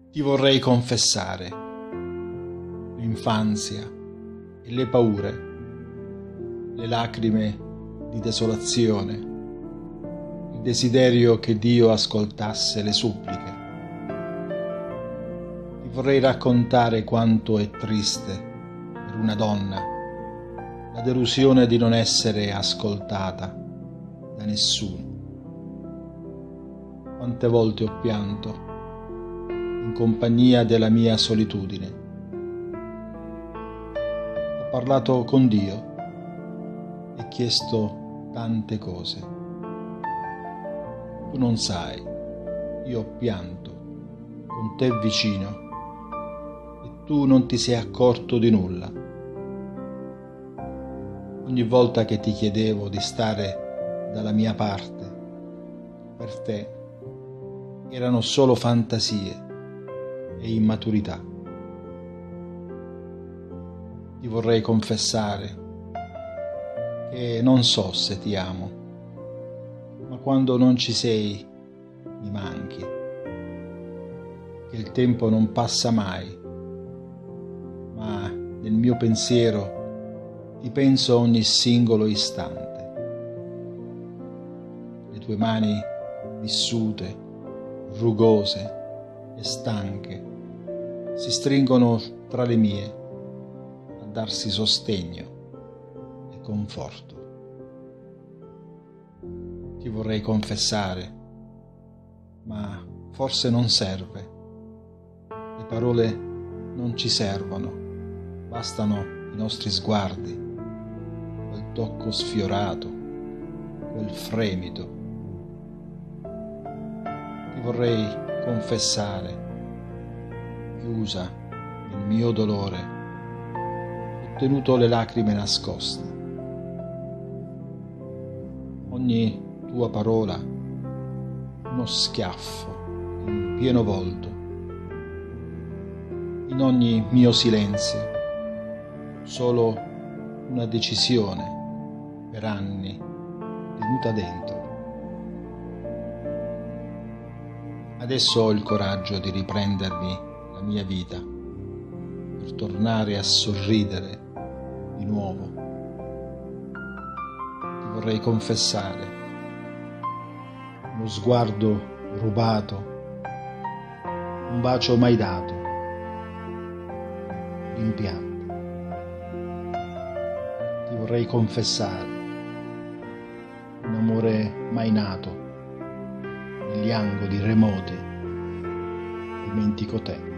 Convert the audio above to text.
Ti vorrei confessare l'infanzia e le paure, le lacrime di desolazione, il desiderio che Dio ascoltasse le suppliche. Ti vorrei raccontare quanto è triste per una donna la delusione di non essere ascoltata da nessuno. Quante volte ho pianto in compagnia della mia solitudine. Ho parlato con Dio e chiesto tante cose. Tu non sai, io ho pianto con te vicino e tu non ti sei accorto di nulla. Ogni volta che ti chiedevo di stare dalla mia parte, per te erano solo fantasie e immaturità. Ti vorrei confessare che non so se ti amo, ma quando non ci sei mi manchi, che il tempo non passa mai, ma nel mio pensiero ti penso ogni singolo istante. Le tue mani vissute, rugose e stanche si stringono tra le mie a darsi sostegno e conforto. Ti vorrei confessare, ma forse non serve. Le parole non ci servono, bastano i nostri sguardi, quel tocco sfiorato, quel fremito. Ti vorrei confessare, chiusa nel mio dolore, ho tenuto le lacrime nascoste. Ogni tua parola, uno schiaffo in pieno volto. In ogni mio silenzio, solo una decisione per anni tenuta dentro. Adesso ho il coraggio di riprendermi la mia vita, per tornare a sorridere di nuovo. Ti vorrei confessare, uno sguardo rubato, un bacio mai dato, rimpianto. Ti vorrei confessare, un amore mai nato, negli angoli remoti dimentico te.